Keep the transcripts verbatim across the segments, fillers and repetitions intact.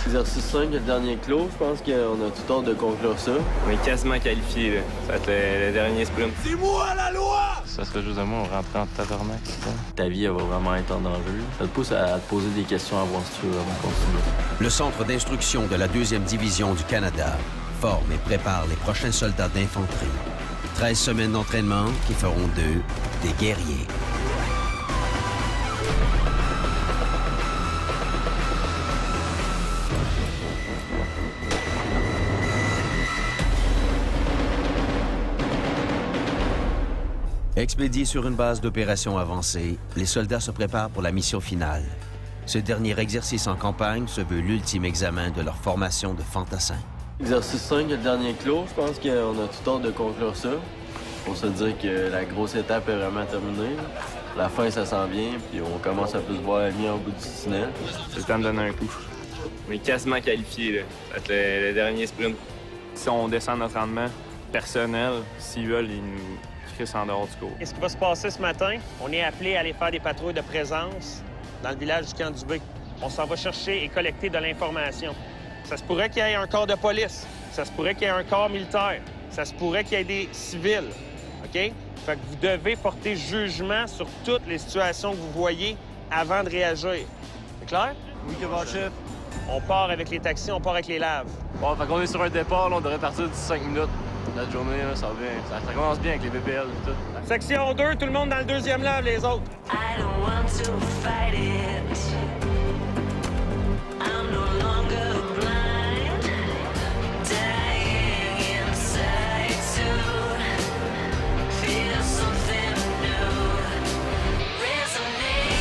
Exercice cinq, le dernier clos, je pense qu'on a tout hâte de conclure ça. On est quasiment qualifié, là. Ça va être le, le dernier sprint. C'est moi la loi! Ça serait juste de moi, on rentrait en tabarnak. Ta vie, elle va vraiment être en enjeu. Ça te pousse à te poser des questions à voir si tu veux vraiment continuer. Le centre d'instruction de la deuxième division du Canada forme et prépare les prochains soldats d'infanterie. treize semaines d'entraînement qui feront d'eux des guerriers. Expédiés sur une base d'opération avancée, les soldats se préparent pour la mission finale. Ce dernier exercice en campagne se veut l'ultime examen de leur formation de fantassins. Exercice cinq, le dernier clos, je pense qu'on a tout hâte de conclure ça. Pour se dire que la grosse étape est vraiment terminée. La fin, ça s'en vient, puis on commence à plus voir la lumière au bout du tunnel. C'est le temps de donner un coup. On est quasiment qualifié, là. Ça va être le, le dernier sprint. Si on descend notre rendement personnel, s'ils veulent, ils nous crissent en dehors du cours. Qu'est-ce qui va se passer ce matin? On est appelé à aller faire des patrouilles de présence dans le village du Camp du B. On s'en va chercher et collecter de l'information. Ça se pourrait qu'il y ait un corps de police. Ça se pourrait qu'il y ait un corps militaire. Ça se pourrait qu'il y ait des civils. OK? Fait que vous devez porter jugement sur toutes les situations que vous voyez avant de réagir. C'est clair? Oui, que votre chef. On part avec les taxis, on part avec les laves. Bon, fait qu'on est sur un départ, là, on devrait partir d'ici cinq minutes. Notre journée, là, ça va bien. Ça, ça commence bien avec les B P L et tout. Section deux, tout le monde dans le deuxième lave, les autres. I don't want to fight it. I'm no longer blind, dying inside to feel something new. Resonate,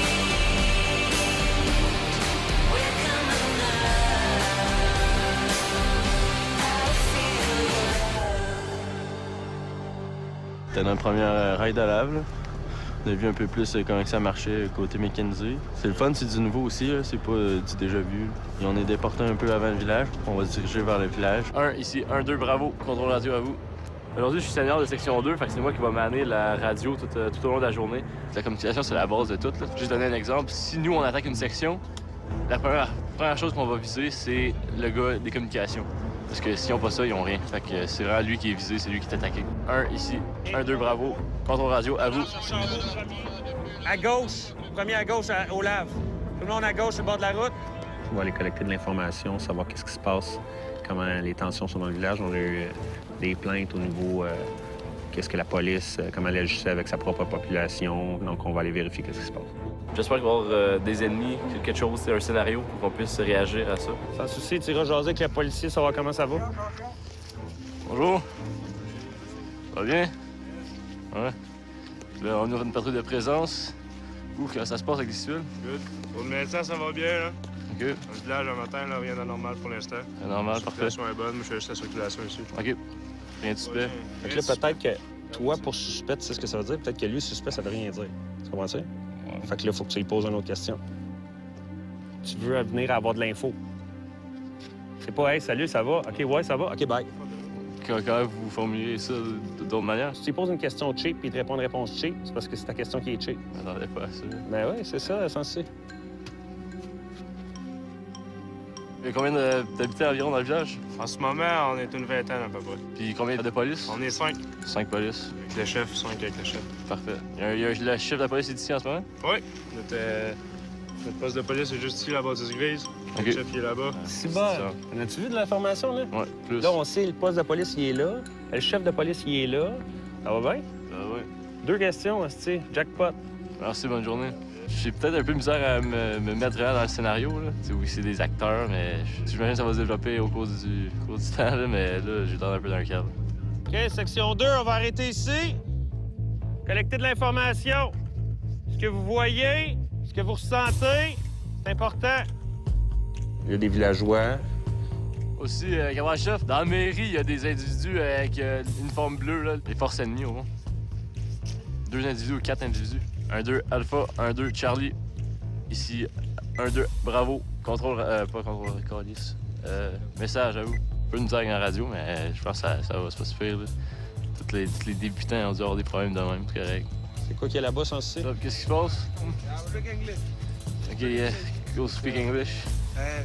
we're coming up. I feel love. C'était notre première ride à lave, là. On a vu un peu plus comment ça marchait côté Mackenzie. C'est le fun, c'est du nouveau aussi, c'est pas euh, du déjà vu. Et on est déporté un peu avant le village. On va se diriger vers le village. Un ici, un, deux, bravo. Contrôle radio à vous. Aujourd'hui, je suis senior de section deux, fait que c'est moi qui va mener la radio tout, euh, tout au long de la journée. La communication, c'est la base de tout. Là. Juste donner un exemple. Si nous, on attaque une section, la première, première chose qu'on va viser, c'est le gars des communications. Parce que s'ils n'ont pas ça, ils n'ont rien. Fait que c'est vraiment lui qui est visé, c'est lui qui est attaqué. Un ici, un, deux, bravo. Contrôle radio, à vous. À gauche, premier à gauche à, au lave. Tout le monde à gauche, au bord de la route. On va aller collecter de l'information, savoir qu'est-ce qui se passe, comment les tensions sont dans le village. On a eu euh, des plaintes au niveau euh, qu'est-ce que la police, euh, comment elle agissait avec sa propre population. Donc, on va aller vérifier qu'est-ce qui se passe. J'espère qu'il va y avoir euh, des ennemis, quelque chose, un scénario pour qu'on puisse réagir à ça. Sans souci, tu iras jaser avec le policier, savoir comment ça va. Bonjour. Ça va bien? Ouais. Là, on ouvre une patrouille de présence. Ouf, comment ça se passe avec les civils? Good. Pour le médecin, ça va bien, là. OK. Dans le village, le matin, là, rien d'anormal pour l'instant. Normal, La parfait. circulation est bonne, mais je fais juste la circulation ici. OK. Rien de suspect. Fait que là, peut-être que toi, pour suspect, tu sais ce que ça veut dire. Peut-être que lui, suspect, ça veut rien dire. Tu comprends ça? Ouais. Fait que là, il faut que tu lui poses une autre question. Tu veux venir avoir de l'info. C'est pas, hey, salut, ça va? OK, ouais, ça va? OK, bye. Comment vous formulez ça d'autres manières? Si tu lui poses une question cheap puis il te répond une réponse cheap, c'est parce que c'est ta question qui est cheap. Je m'attendais pas à ça. Ben oui, c'est ça, censé. Il y a combien d'habitants environ dans le village? En ce moment, on est une vingtaine à peu près. Puis combien de police? On est cinq. Cinq polices. Avec le chef, cinq avec le chef. Parfait. Il y a, il y a le chef de la police est ici en ce moment? Oui. Notre, euh, notre poste de police est juste ici, la bâtisse grise. OK. Le chef, il est là-bas. C'est bon. En as-tu vu de l'information, là? Oui, plus. Là, on sait, le poste de police, il est là. Le chef de police, il est là. Ça va bien? Ah oui. Deux questions, tu jackpot. Merci, bonne journée. J'ai peut-être un peu misère à me, me mettre vraiment dans le scénario. Là. Oui, c'est des acteurs, mais j'imagine que ça va se développer au cours du, au cours du temps. Là, mais là, j'ai l'air un peu dans le cadre. OK, section deux, on va arrêter ici. Collecter de l'information. Ce que vous voyez, ce que vous ressentez, c'est important. Il y a des villageois. Aussi, euh, camarade chef, dans la mairie, il y a des individus avec euh, une forme bleue, là, les forces ennemies, au moins. Deux individus ou quatre individus. Un deux Alpha, un deux Charlie. Ici, un deux Bravo. Contrôle, euh, pas contrôle, Callis. Euh, message à vous. Un peu de misère en radio, mais je pense que ça, ça va, c'est pas super. Tous les, tous les débutants ont dû avoir des problèmes de même, c'est correct. C'est quoi qu'il y a là-bas, sans citer? Qu'est-ce qui se passe? OK, yeah. Go speak English. Uh,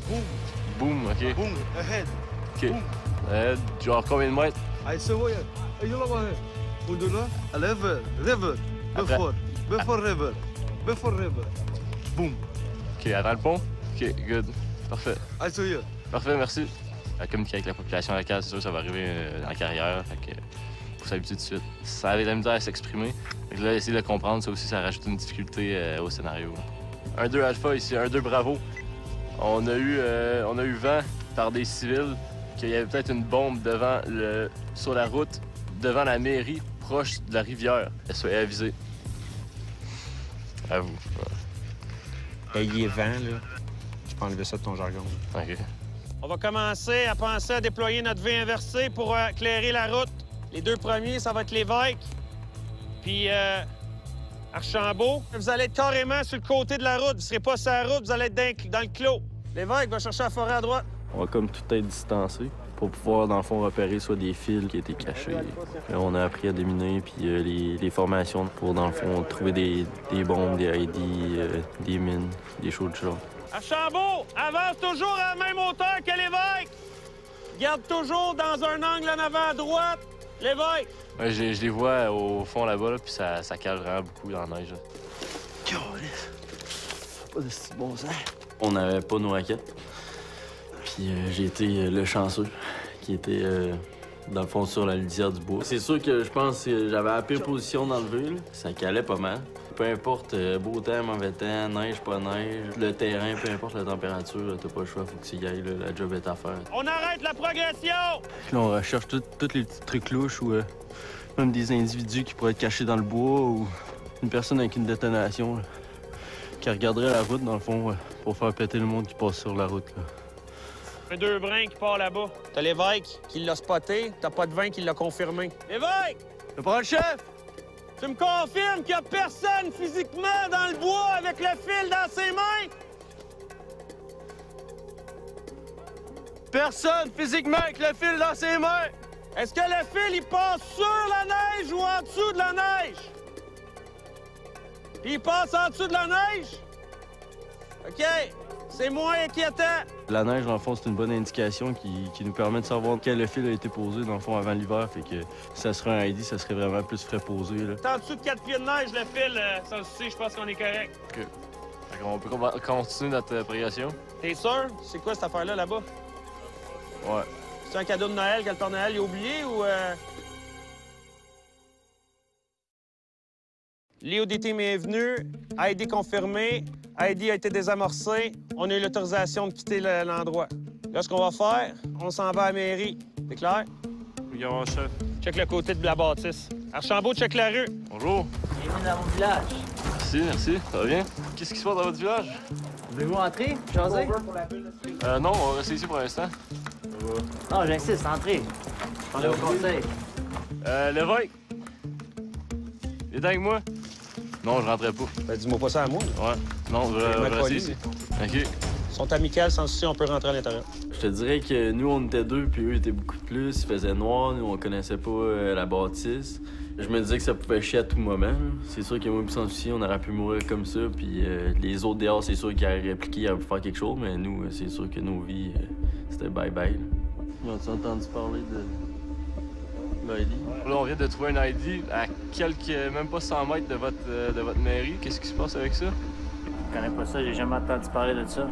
Boom. Boom, OK. Boom. Ahead. OK. Boom. Euh, genre combien de mètres? I say what? You know what? Undula. River. River. Après- Before. Before river. Before river. Boom. OK, avant le pont? OK, good. Parfait. I say you. Parfait, merci. À communiquer avec la population locale, c'est sûr que ça va arriver euh, dans la carrière. Fait que faut s'habituer tout de suite. Ça avait de la misère à s'exprimer. Fait que là, essayer de le comprendre, ça aussi, ça rajoute une difficulté euh, au scénario. un deux Alpha ici, un deux Bravo. On a eu, euh, on a eu vent par des civils qu'il y avait peut-être une bombe devant le, sur la route, devant la mairie, proche de la rivière. Soyez avisés. À vous. Ayez vent, là. Je peux enlever ça de ton jargon. OK. On va commencer à penser à déployer notre V inversé pour euh, éclairer la route. Les deux premiers, ça va être l'évêque, puis euh, Archambault. Vous allez être carrément sur le côté de la route. Vous ne serez pas sur la route, vous allez être dans, dans le clos. L'évêque va chercher la forêt à droite. On va comme tout être distancé pour pouvoir, dans le fond, repérer soit des fils qui étaient cachés. Là, on a appris à déminer, puis euh, les, les formations pour, dans le fond, trouver des, des bombes, des I D, euh, des mines, des choses de genre. Archambault, avance toujours à la même hauteur que l'évêque. Garde toujours dans un angle en avant à droite. L'évêque. Ouais, je, je les vois au fond là-bas, là, puis ça, ça cale vraiment beaucoup dans la neige. Là. Pas de si bon sens. On n'avait pas nos raquettes. Puis euh, j'ai été euh, le chanceux qui était, euh, dans le fond, sur la lisière du bois. C'est sûr que je pense que j'avais la pire position d'enlever. Ça calait pas mal. Peu importe, euh, beau temps, mauvais temps, neige, pas neige, le terrain, peu importe la température, t'as pas le choix, faut que tu y ailles, là, la job est à faire. On arrête la progression. Puis là, on recherche tous les petits trucs louches ou euh, même des individus qui pourraient être cachés dans le bois ou une personne avec une détonation là, qui regarderait la route, dans le fond, euh, pour faire péter le monde qui passe sur la route. Là. Un deux brins qui part là-bas. T'as l'évêque qui l'a spoté, t'as pas de vin qui l'a confirmé. L'évêque! Je prends le chef! Tu me confirmes qu'il y a personne physiquement dans le bois avec le fil dans ses mains? Personne physiquement avec le fil dans ses mains! Est-ce que le fil, il passe sur la neige ou en dessous de la neige? Puis il passe en dessous de la neige? OK, c'est moins inquiétant. La neige, dans le fond, c'est une bonne indication qui, qui nous permet de savoir quel fil a été posé, dans le fond, avant l'hiver. Fait que si ça serait un I D, ça serait vraiment plus frais posé, là. C'est en dessous de quatre pieds de neige, le fil, euh, ça le sait, je pense qu'on est correct. OK. Fait qu'on peut com- continuer notre euh, progression. T'es sûr? C'est quoi cette affaire-là, là-bas? Ouais. C'est un cadeau de Noël que le Père Noël a oublié ou... Euh... L'I O D T est venu, I D confirmé, I D a été désamorcé, on a eu l'autorisation de quitter le- l'endroit. Là, ce qu'on va faire, on s'en va à la mairie. C'est clair? Oui, mon chef. Check le côté de la bâtisse. Archambault, check la rue. Bonjour. Bienvenue dans mon village. Merci, merci. Ça va bien? Qu'est-ce qui se passe dans votre village? Voulez-vous entrer? Jaser? Euh, non, on va rester ici pour l'instant. Non, j'insiste, entrez. Parlez au conseil. Euh, l'évêque. Il est avec moi? Non, je rentrais pas. Ben, dis-moi pas ça à moi. Ouais. Non, je C'est vais mal rester poli. ici. OK. Ils sont amicales, sans souci, on peut rentrer à l'intérieur. Je te dirais que nous, on était deux, puis eux étaient beaucoup de plus. Il faisait noir, nous, on connaissait pas euh, la bâtisse. Je me disais que ça pouvait chier à tout moment. C'est sûr que moi, puis sans souci, on aurait pu mourir comme ça, puis euh, les autres dehors, c'est sûr qu'ils auraient répliqué, ils auraient pu faire quelque chose, mais nous, euh, c'est sûr que nos vies, euh, c'était bye-bye. As-tu entendu parler de l'I D? Là, on vient de trouver un I D à quelques, même pas cent mètres de votre, euh, de votre mairie. Qu'est-ce qui se passe avec ça? Je connais pas ça, j'ai jamais entendu parler de ça.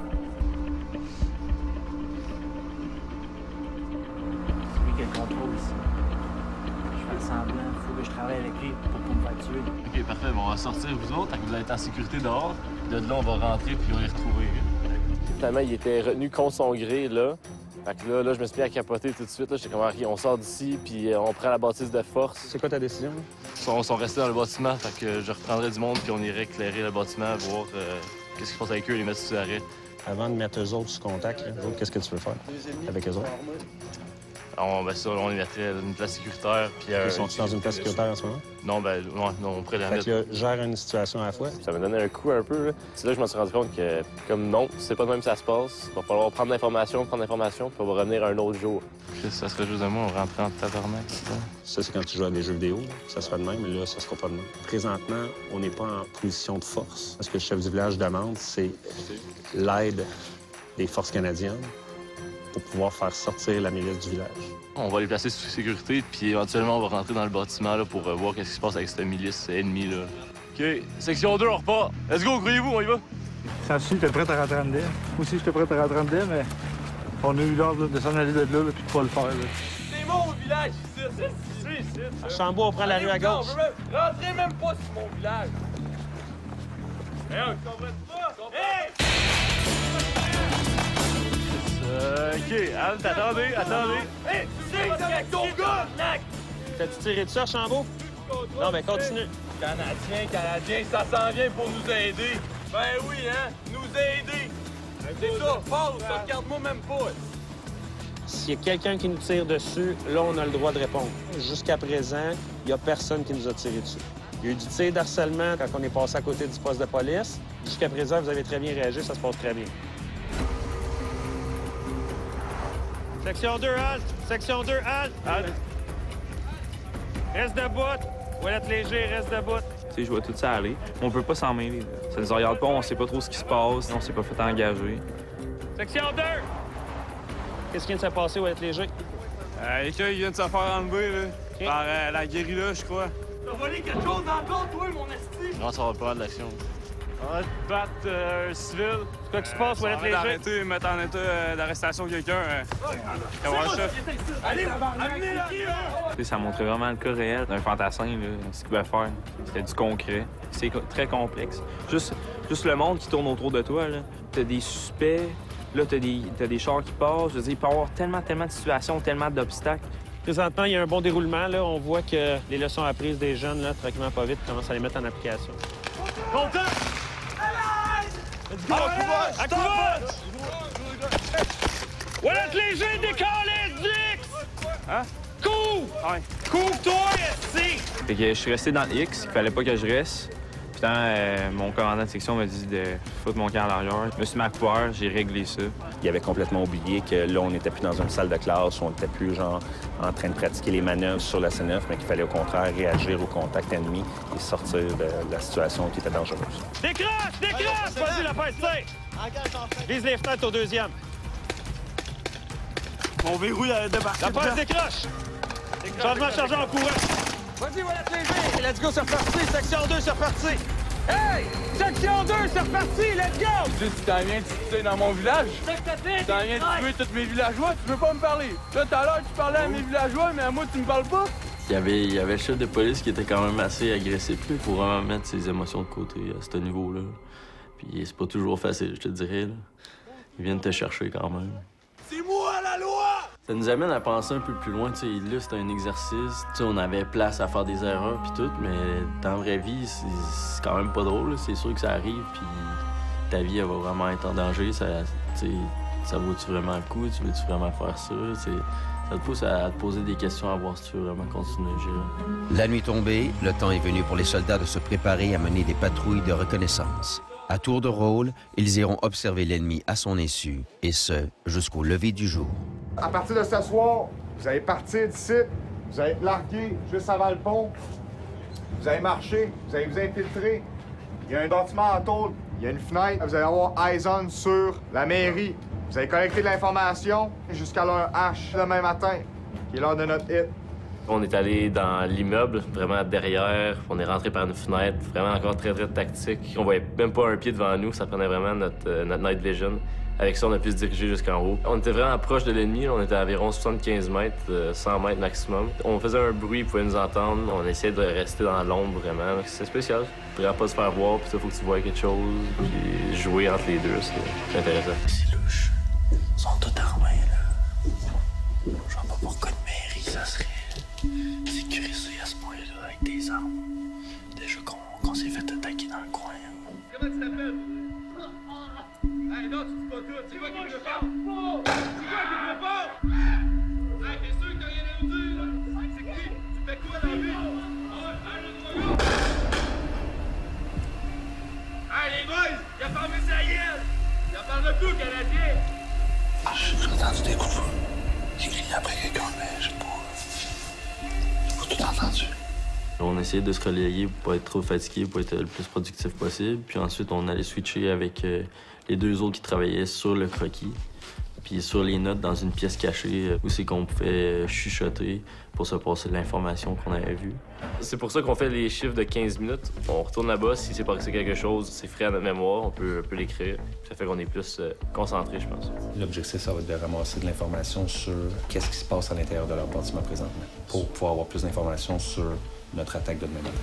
C'est lui qui a le contrôle ici. Je fais semblant, il faut que je travaille avec lui pour pas me faire tuer. OK, parfait. Bon, on va sortir, vous autres, fait que vous allez être en sécurité dehors. De là, on va rentrer puis on va les retrouver. Finalement, il était retenu contre son gré, là. Fait que là, là, je me suis mis à capoter tout de suite. J'étais comme, OK, on sort d'ici, puis euh, on prend la bâtisse de force. C'est quoi ta décision? Ils sont, sont restés dans le bâtiment, fait que je reprendrai du monde, puis on irait éclairer le bâtiment, voir euh, qu'est-ce qui se passe avec eux, les mettre sous arrêt. Avant de mettre eux autres sous contact, là, eux autres, qu'est-ce que tu veux faire avec eux autres? On, ben ça, on les mettrait dans une place sécuritaire, puis... euh, Ils sont dans une place sécuritaire en ce moment? Non, ben, non, non on pourrait les Fait mettre... que là, gère une situation à la fois. Ça m'a donné un coup un peu, là. C'est là que je me suis rendu compte que, comme non, c'est pas de même que ça se passe. Il va falloir prendre l'information, prendre l'information, puis on va revenir un autre jour. Ça serait juste de moi, on rentrait en tabarnak. Ça, c'est quand tu joues à des jeux vidéo. Là. Ça sera de même, mais là, ça sera pas de même. Présentement, on n'est pas en position de force. Ce que le chef du village demande, c'est l'aide des forces canadiennes pour pouvoir faire sortir la milice du village. On va les placer sous sécurité, puis éventuellement, on va rentrer dans le bâtiment là, pour euh, voir qu'est-ce qui se passe avec cette milice ennemie. Là. OK, section deux, on repart. Let's go, croyez-vous, on y va? Sansu, t'es prêt à rentrer en dedans? Moi aussi, j'étais prêt à rentrer en dedans, mais on a eu l'ordre de s'en aller de là, là puis de pas le faire. Là. C'est mon village, ici, c'est ici, ici. À Chambois, on prend la rue à gauche. Rentrez même pas sur mon village. Hey, on comprend pas? Hey! Euh, OK, Halte, attendez, attendez. Hey, tu sais, avec ton gars! T'as-tu tiré dessus à Chambaud? Non, ben continue. Canadien, Canadien, ça s'en vient pour nous aider. Ben oui, hein? Nous aider. C'est ça, Paul, ça regarde-moi même pas. S'il y a quelqu'un qui nous tire dessus, là, on a le droit de répondre. Jusqu'à présent, il n'y a personne qui nous a tiré dessus. Il y a eu du tir d'harcèlement quand on est passé à côté du poste de police. Jusqu'à présent, vous avez très bien réagi, ça se passe très bien. Section deux, halte! Section deux, halte! Halte! Reste debout! Toilette léger, reste debout! Tu sais, je vois tout ça aller. On peut pas s'en mêler. Là. Ça nous regarde pas, on sait pas trop ce qui se passe, on s'est pas fait engager. Section deux! Qu'est-ce qui vient de se passer, toilette léger? Euh, Quelqu'un vient de se faire enlever, là, okay. par euh, la guérilla, je crois. T'as volé quelque chose encore, toi, mon esti? Non, ça va pas de l'action. On va te battre euh, un civil. C'est quoi qui se passe, toilette On va léger? d'arrêter, mettre en état euh, d'arrestation quelqu'un. Euh, C'est moi, allez, amenez-le! Ça montrait vraiment le cas réel d'un fantassin, là, ce qu'il pouvait faire. C'était du concret. C'est co- très complexe. Juste, juste le monde qui tourne autour de toi, là. T'as des suspects, là, t'as des, t'as des chars qui passent. Je veux dire, il peut y avoir tellement, tellement de situations, tellement d'obstacles. Présentement, il y a un bon déroulement. Là. On voit que les leçons apprises des jeunes, là, tranquillement pas vite, commencent à les mettre en application. Contact! Let's go! À couvert! Toilette léger, décolle, Dix! Hein? Cours! Ouais. Cours-toi, esti! Fait que je suis resté dans le X, il fallait pas que je reste. Puis quand euh, mon commandant de section m'a dit de foutre mon camp à l'arrière, je me suis mis à couvert, j'ai réglé ça. Il avait complètement oublié que là, on n'était plus dans une salle de classe, on n'était plus genre en train de pratiquer les manœuvres sur la C neuf, mais qu'il fallait au contraire réagir au contact ennemi et sortir de la situation qui était dangereuse. Décroche! Décroche! Vas-y, la fête, tire! Vise les fenêtres au deuxième. Mon verrou, il a débarqué. La passe décroche! Changement chargé en courant. Vas-y, voilà, léger! Let's go, c'est reparti! Section deux, c'est reparti! Hey! Section deux, c'est reparti! Let's go! Tu t'en viens de tuer dans mon village? Tu t'en viens de tuer tous mes villageois? Tu veux pas me parler? Là, tout à l'heure, tu parlais à mes villageois, mais à moi, tu me parles pas? Il y avait, il y avait le chef de police qui était quand même assez agressif là, pour vraiment mettre ses émotions de côté à ce niveau-là. Puis c'est pas toujours facile, je te dirais. Là. Ils viennent te chercher quand même. C'est moi la loi! Ça nous amène à penser un peu plus loin. Tu sais, là, c'était un exercice. Tu sais, on avait place à faire des erreurs puis tout, mais dans la vraie vie, c'est, c'est quand même pas drôle. Là. C'est sûr que ça arrive, puis ta vie, elle va vraiment être en danger. Ça, tu sais, ça vaut-tu vraiment le coup? Tu veux-tu vraiment faire ça? C'est, ça te pousse à te poser des questions, à voir si tu veux vraiment continuer à gérer. La nuit tombée, le temps est venu pour les soldats de se préparer à mener des patrouilles de reconnaissance. À tour de rôle, ils iront observer l'ennemi à son insu, et ce, jusqu'au lever du jour. À partir de ce soir, vous allez partir d'ici, vous allez être largué juste avant le pont, vous allez marcher, vous allez vous infiltrer. Il y a un bâtiment en tôle, il y a une fenêtre, vous allez avoir eyes on sur la mairie. Vous allez collecter de l'information jusqu'à l'heure H demain matin, qui est l'heure de notre hit. On est allé dans l'immeuble, vraiment derrière. On est rentré par une fenêtre, vraiment encore très, très tactique. On voyait même pas un pied devant nous. Ça prenait vraiment notre, euh, notre night vision. Avec ça, on a pu se diriger jusqu'en haut. On était vraiment proche de l'ennemi. On était à environ soixante-quinze mètres, euh, cent mètres maximum. On faisait un bruit, ils pouvaient nous entendre. On essayait de rester dans l'ombre, vraiment. C'est spécial. Vraiment pas se faire voir, puis ça, faut que tu vois quelque chose. Puis jouer entre les deux, c'est intéressant. C'est louche. Ils sont tous armés, là. Je vois pas pourquoi une mairie, ça serait sécurisé à ce point-là avec des armes. Déjà qu'on qu'on s'est fait attaquer dans le coin. Comment tu t'appelles? Hey, non, tu dis pas tout. C'est quoi qui te parle? C'est quoi qui te parle? Hey, t'es sûr que t'as rien à nous dire, là? C'est qui? Tu fais quoi dans la vie? Hey, les boys! Il a fermé sa gueule! Il a parlé de tout, Canadien! J'ai entendu des coups de feu. J'ai crié après quelqu'un, mais j'ai pas... J'ai pas tout entendu. On essayait de se relayer pour pas être trop fatigué, pour être le plus productif possible. Puis ensuite, on allait switcher avec euh, Les deux autres qui travaillaient sur le croquis, puis sur les notes dans une pièce cachée où c'est qu'on pouvait chuchoter pour se passer de l'information qu'on avait vue. C'est pour ça qu'on fait les chiffres de quinze minutes. On retourne là-bas, si c'est passé quelque chose, c'est frais à notre mémoire, on peut, on peut l'écrire. Ça fait qu'on est plus euh, concentré, je pense. L'objectif, ça va être de ramasser de l'information sur qu'est-ce qui se passe à l'intérieur de leur bâtiment présentement, pour pouvoir avoir plus d'informations sur notre attaque de demain matin.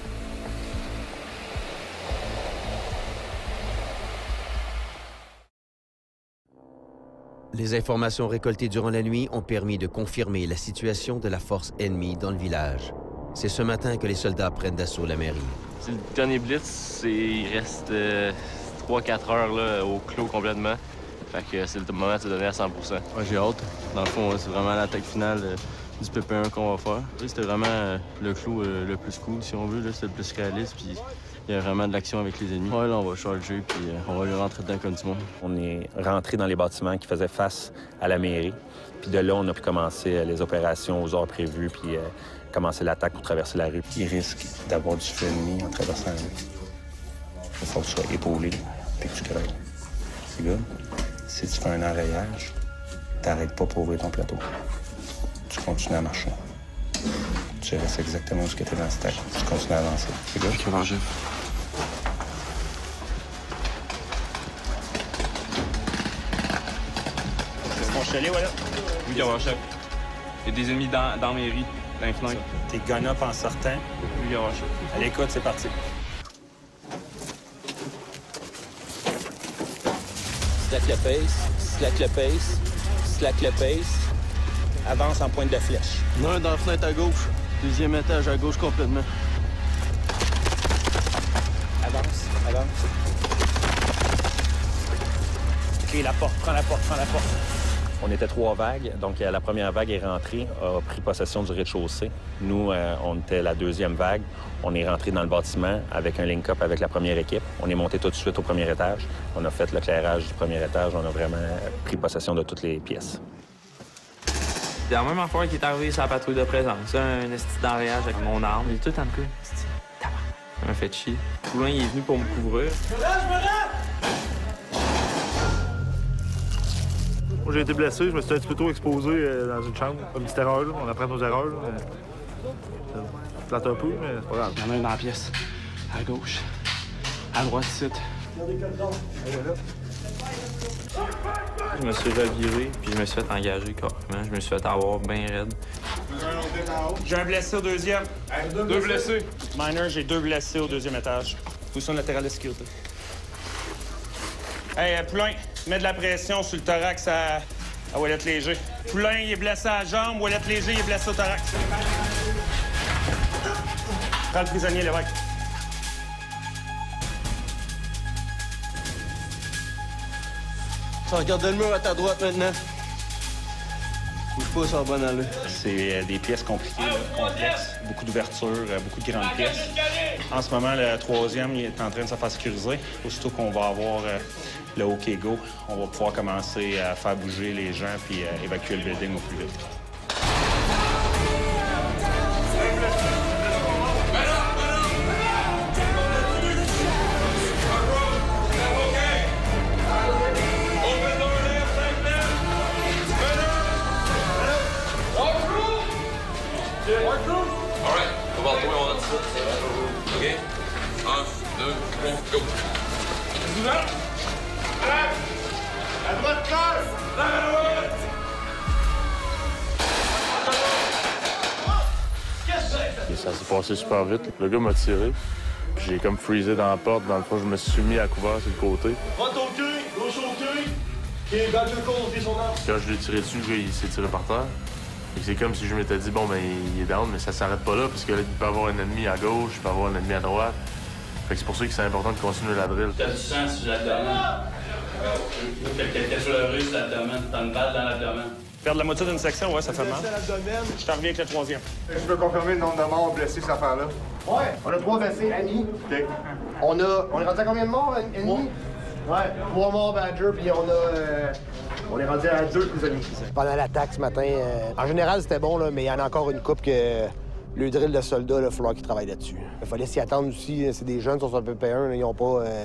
Les informations récoltées durant la nuit ont permis de confirmer la situation de la force ennemie dans le village. C'est ce matin que les soldats prennent d'assaut la mairie. C'est le dernier blitz, il reste euh, trois à quatre heures là, au clos complètement. Fait que c'est le moment de se donner à cent pour cent. Ouais, j'ai hâte. Dans le fond, c'est vraiment l'attaque finale euh, du P P un qu'on va faire. C'était vraiment euh, le clou euh, le plus cool, si on veut. C'était le plus réaliste. Puis il y a vraiment de l'action avec les ennemis. Ouais, là, on va charger, puis euh, on va lui rentrer dedans comme du monde. On est rentré dans les bâtiments qui faisaient face à la mairie. Puis de là, on a pu commencer les opérations aux heures prévues, puis euh, commencer l'attaque pour traverser la rue. Il risque d'avoir du feu ennemi en traversant la rue. Il faut que tu sois épaulé et que tu crèves. C'est good. Si tu fais un enrayage, t'arrêtes pas pour ouvrir ton plateau. Tu continues à marcher. Tu restes exactement où tu étais dans le stack. Tu continues à avancer. C'est good? OK, bon, chef. C'est mon chalet, voilà. Oui, bon, chef. Il y a des ennemis dans, dans la mairie, dans les fenêtres. T'es gun-up en sortant. Oui, bon, chef. À l'écoute, c'est parti. Slack le pace, slack le pace, slack le pace. Avance en pointe de flèche. Il y en a un dans la fenêtre à gauche. Deuxième étage à gauche complètement. Avance, avance. OK, la porte, prends la porte, prends la porte. On était trois vagues, donc la première vague est rentrée, a pris possession du rez-de-chaussée. Nous, euh, on était la deuxième vague. On est rentré dans le bâtiment avec un link-up avec la première équipe. On est monté tout de suite au premier étage. On a fait l'éclairage du premier étage. On a vraiment pris possession de toutes les pièces. C'est la même affaire qui est arrivée sur la patrouille de présence. Un esti d'enrayage avec mon arme. J'ai tout le temps de coup. Ça m'a fait chier. Poulain, il est venu pour me couvrir. Moi, j'ai été blessé. Je me suis un petit peu trop exposé euh, dans une chambre. Une petite erreur, là. On apprend nos erreurs. Là. Ça me plate un peu, mais c'est pas grave. Il y en a une dans la pièce. À gauche. À droite, ici. Je me suis reviré, puis je me suis fait engager carrément. Je me suis fait avoir bien raide. J'ai un blessé au deuxième. Deux, deux blessés. Minor, j'ai deux blessés au deuxième étage. Position latérale de sécurité. Hey, euh, Poulain, mets de la pression sur le thorax à, à Ouellette Léger. Poulain, il est blessé à la jambe. Ouellette Léger, il est blessé au thorax. Prends le prisonnier, l'évêque. Tu regardes le mur à ta droite maintenant. Bouge pas, ça va bonne allure. C'est euh, des pièces compliquées, là, complexes. Beaucoup d'ouvertures, euh, beaucoup de grandes pièces. En ce moment, le troisième il est en train de se faire sécuriser. Aussitôt qu'on va avoir euh, le OK Go, on va pouvoir commencer à faire bouger les gens puis euh, évacuer le building au plus vite. OK? Un, deux, trois, go! À droite, cœur! Et ça s'est passé super vite. Le gars m'a tiré, puis j'ai comme freezé dans la porte. Dans le fond, je me suis mis à couvert sur le côté. Droite au cul, gauche au cul. OK, back le côté, son arme. Quand je l'ai tiré dessus, le gars, il s'est tiré par terre. Et c'est comme si je m'étais dit, bon, ben, il est down, mais ça s'arrête pas là, parce que là, il peut avoir un ennemi à gauche, il peut avoir un ennemi à droite. Fait que c'est pour ça que c'est important de continuer la drill. T'as du sang sur l'abdomen. T'as quelqu'un sur le russe, l'abdomen. T'as une balle dans l'abdomen. Perdre la moitié d'une section, ouais, ça fait mal. Je t'en reviens avec le troisième. Je veux confirmer le nombre de morts blessés, cette affaire-là. Ouais, on a trois blessés, Annie. OK. On a... On est rendu à combien de morts, Annie? Ouais, trois morts Badger, puis on a... Euh, on est rendu à deux prisonniers. Pendant l'attaque ce matin, euh, en général, c'était bon, là, mais il y en a encore une coupe que le drill de soldats, il va falloir qu'ils travaillent là-dessus. Il fallait s'y attendre aussi. C'est des jeunes qui sont sur le P P un, là, ils n'ont pas euh,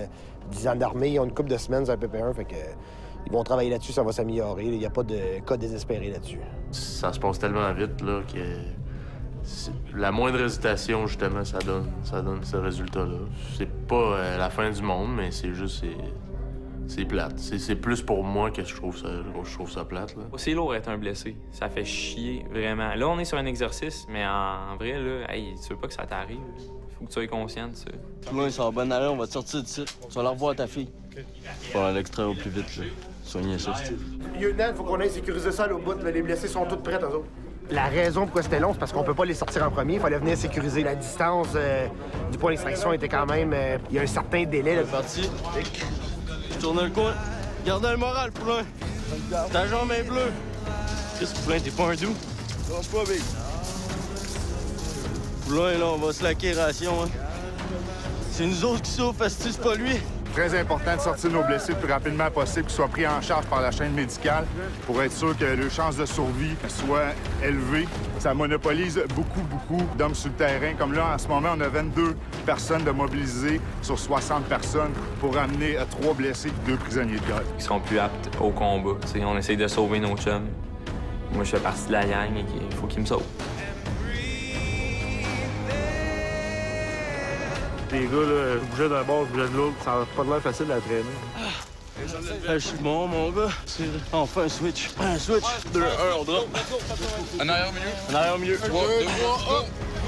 dix ans d'armée, ils ont une couple de semaines sur un P P un, fait que ils vont travailler là-dessus, ça va s'améliorer. Il n'y a pas de cas désespéré là-dessus. Ça se passe tellement vite là, que c'est- la moindre hésitation, justement, ça donne, ça donne ce résultat-là. C'est pas euh, la fin du monde, mais c'est juste... c'est- C'est plate. C'est c'est plus pour moi que je trouve ça, je trouve ça plate. là. C'est lourd être un blessé. Ça fait chier, vraiment. Là, on est sur un exercice, mais en, en vrai, là, hey, tu veux pas que ça t'arrive. Faut que tu sois conscient de ça. Là, ils sont en bonne allure, on va te sortir d'ici. Tu vas leur revoir ta fille. Faut aller à l'extérieur au plus vite, là. Soigner ça, c'est... Lieutenant, il faut qu'on aille sécuriser ça là, au bout. Là. Les blessés sont tous prêts, eux autres. La raison pourquoi c'était long, c'est parce qu'on peut pas les sortir en premier. Il fallait venir sécuriser. La distance euh, du point d'extraction était quand même... euh, il y a un certain délai. Là. C'est parti. Je tourne le coin. Gardez le moral, Poulain. Ta jambe est bleue. Qu'est-ce que Poulain, t'es pas un doux? Non, pas big. Poulain, là, on va se laquer ration, hein. C'est nous autres qui souffrent, asti, c'est pas lui. Très important de sortir nos blessés le plus rapidement possible, qu'ils soient pris en charge par la chaîne médicale pour être sûr que leurs chances de survie soient élevées. Ça monopolise beaucoup, beaucoup d'hommes sur le terrain. Comme là, en ce moment, on a vingt-deux personnes de mobilisées sur soixante personnes pour amener à trois blessés et deux prisonniers de guerre. Ils seront plus aptes au combat. T'sais, on essaye de sauver nos chums. Moi, je fais partie de la gang et il faut qu'ils me sauvent. Les gars, là, je bougeais d'un bord, je bougeais de l'autre. Ça n'a pas l'air facile à traîner. Ah, je suis bon, mon gars. C'est enfin un switch. Un switch. Deux, un, on drop. En arrière au milieu. En arrière au milieu. Trois, deux, trois, un.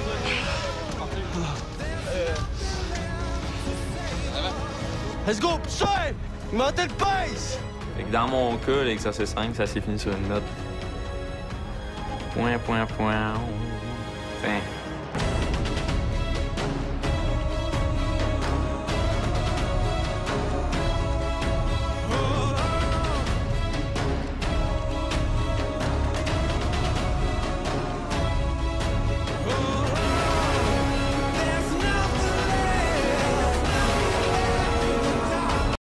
Let's go, poussez! Montez le pace! Fait que dans mon cas, l'exercice cinq, ça s'est fini sur une note. Point, point, point. Fin.